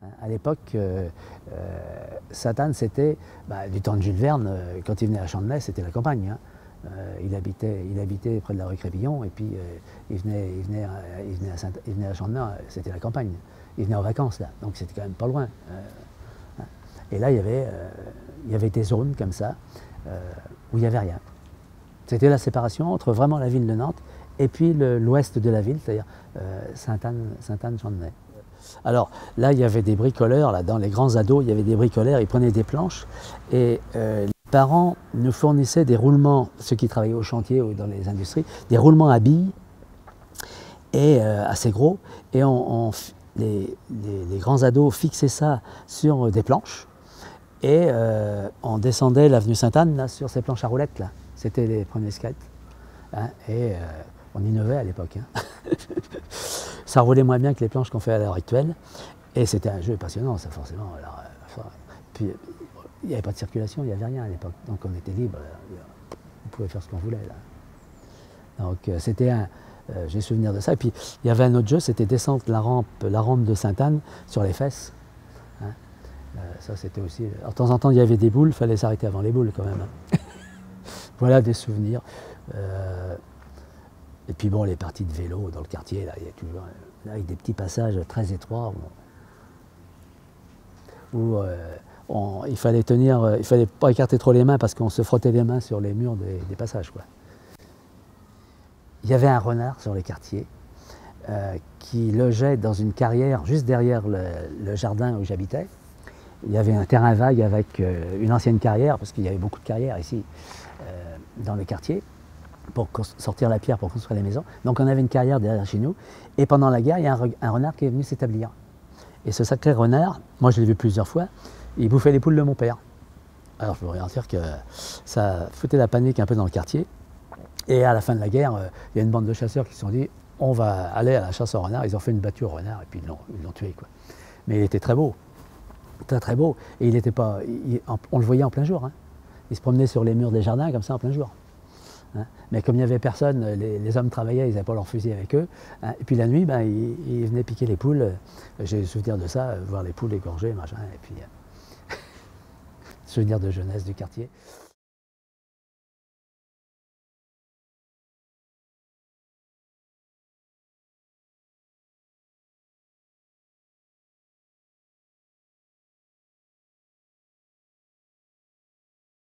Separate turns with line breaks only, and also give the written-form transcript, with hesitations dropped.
À l'époque, Sainte-Anne, c'était, du temps de Jules Verne, quand il venait à Chandenay, c'était la campagne. Hein. Il habitait près de la rue Crépillon, et puis il venait à Chandenay, c'était la campagne. Il venait en vacances, là, donc c'était quand même pas loin. Et là, il y avait des zones comme ça, où il n'y avait rien. C'était la séparation entre vraiment la ville de Nantes et puis l'ouest de la ville, c'est-à-dire Sainte-Anne-Chandenay. Alors là, il y avait des bricoleurs, là, dans les grands ados, il y avait des bricoleurs, ils prenaient des planches et les parents nous fournissaient des roulements, ceux qui travaillaient au chantier ou dans les industries, des roulements à billes et assez gros, et les grands ados fixaient ça sur des planches et on descendait l'avenue Sainte-Anne sur ces planches à roulettes là. C'était les premiers skates. Hein, et on innovait à l'époque. Hein. Ça roulait moins bien que les planches qu'on fait à l'heure actuelle. Et c'était un jeu passionnant, ça forcément. Alors, puis il n'y avait pas de circulation, il n'y avait rien à l'époque. Donc on était libre, on pouvait faire ce qu'on voulait. Là. Donc c'était j'ai souvenir de ça. Et puis il y avait un autre jeu, c'était descendre la rampe de Sainte-Anne sur les fesses. Hein. Ça c'était aussi. Alors, de temps en temps il y avait des boules, il fallait s'arrêter avant les boules quand même. Hein. Voilà des souvenirs. Et puis bon, les parties de vélo dans le quartier, là, il y a toujours là, avec des petits passages très étroits où il fallait pas écarter trop les mains parce qu'on se frottait les mains sur les murs des passages, quoi. Il y avait un renard sur les quartiers qui logeait dans une carrière juste derrière le jardin où j'habitais. Il y avait un terrain vague avec une ancienne carrière, parce qu'il y avait beaucoup de carrières ici dans le quartier, pour sortir la pierre pour construire les maisons. Donc on avait une carrière derrière chez nous. Et pendant la guerre, il y a un renard qui est venu s'établir. Et ce sacré renard, moi je l'ai vu plusieurs fois, il bouffait les poules de mon père. Alors je peux rien dire que ça foutait la panique un peu dans le quartier. Et à la fin de la guerre, il y a une bande de chasseurs qui se sont dit on va aller à la chasse au renard. Ils ont fait une battue au renard et puis ils l'ont tué, quoi. Mais il était très beau. Très très beau. Et il était pas, on le voyait en plein jour. Hein. Il se promenait sur les murs des jardins comme ça en plein jour. Hein. Mais comme il n'y avait personne, les hommes travaillaient, ils n'avaient pas leur fusil avec eux. Hein. Et puis la nuit, ils venaient piquer les poules. J'ai le souvenir de ça, voir les poules égorgées, machin. Et puis souvenir de jeunesse du quartier.